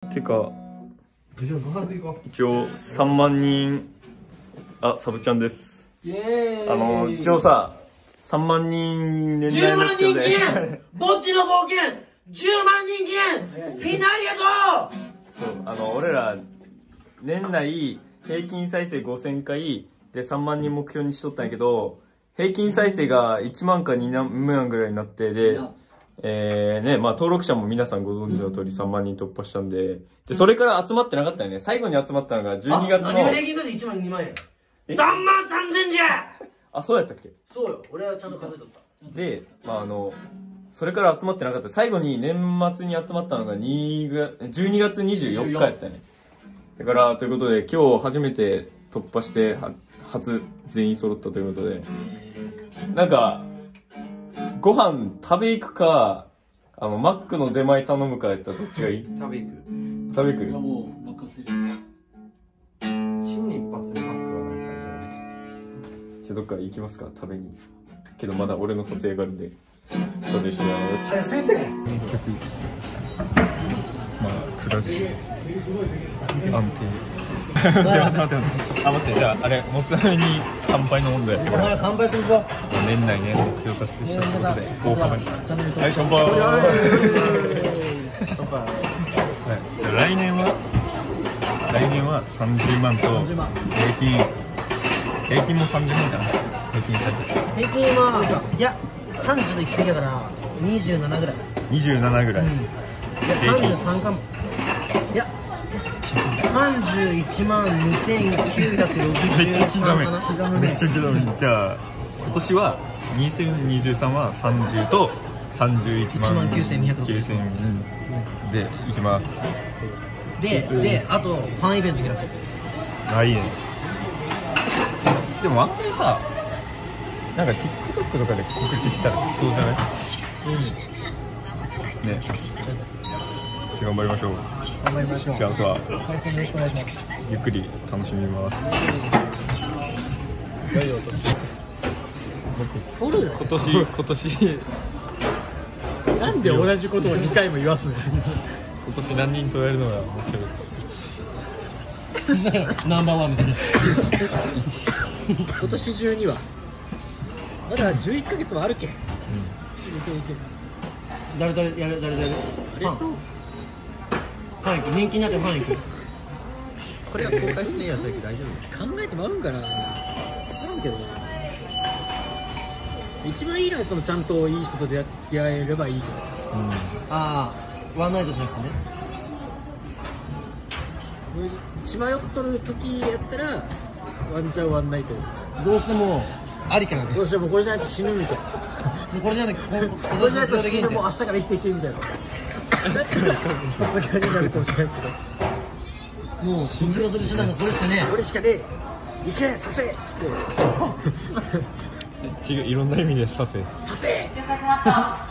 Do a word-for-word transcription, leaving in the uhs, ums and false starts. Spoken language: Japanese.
てか一応さんまんにん、あ、サブちゃんです。イエーイ。あの一応ささんまんにん年内目標でじゅうまんにん記念ぼっちの冒険じゅうまんにん記念みんなありがとう。そう、あの俺ら年内平均再生ごせんかいでさんまんにん目標にしとったんやけど、平均再生がいちまんかにまんぐらいになってで、えーね、まあ登録者も皆さんご存知の通りさんまんにん突破したんで、でそれから集まってなかったよね。最後に集まったのがじゅうにがつの。何が平均再生いちまんにまん円さんまんさんぜんじゃ。あ、そうやったっけ。そうよ、俺はちゃんと数えとった。で、まああのそれから集まってなかった。最後に年末に集まったのがじゅうにがつにじゅうよっかやったよね。だからということで今日初めて突破して初全員揃ったということで、なんかご飯食べ行くか、あのマックの出前頼むかやったらどっちがいい？食べ行く。食べ行く。いやもう任せる。新年一発目マックはなんかじゃあ。じゃあどっか行きますか、食べに。けどまだ俺の撮影があるんで撮影します。早せて。まあくら寿司です。安定。待って待って待って。あ、待って、じゃああれもつ鍋に乾杯の温度やってくれ。乾杯するぞ。年内ね目標達成したということで大幅に。はい、乾杯。乾杯。はい。来年は来年はさんじゅうまんと平均平均もさんじゅうまんじゃない。平均されて。平均はいやさんじゅうの行き過ぎだからにじゅうななぐらい。にじゅうななぐらい。いやさんじゅうさんかも。いや。さんじゅういちまんにせんきゅうひゃくろくじゅうさんかな。刻むね。めっちゃ刻む。じゃあ今年はにせんにじゅうさんはさんじゅうとさんじゅういちまんきゅうせんにひゃくろくじゅうでいきます。でであとファンイベント開く。あ、いいね。でもあんまりさ、なんか TikTok とかで告知したらそうじゃない？うん。ね。頑張りましょう。頑張りましょう。じゃああとは回線よろしくお願いします。ゆっくり楽しみます。今年今年なんで同じことをにかいも言わすの。今年何人とやるのが目標？ナンバーワンみたいな。今年中にはまだじゅういっかげつはあるけん。誰誰やる誰誰やる？ファン行く、人気になってファン行く。これは公開するやつだけど大丈夫？考えてもあるんかな。分からんけどな。一番いいのはそのちゃんといい人と出会って付き合えればいいけど。うん、ああ、ワンナイトじゃなくてね。血迷っとる時やったらワンチャンワンナイト。どうしてもありかな。どうしてもこれじゃないと死ぬみたいな。これじゃないとこれじゃないと死ぬ、もう明日から生きていけみたいな。さすがになるかもしれないけど、もう生き残る手段がこれしかねえ。これしかねえ。行けさせっつって。違う、いろんな意味でさせさせ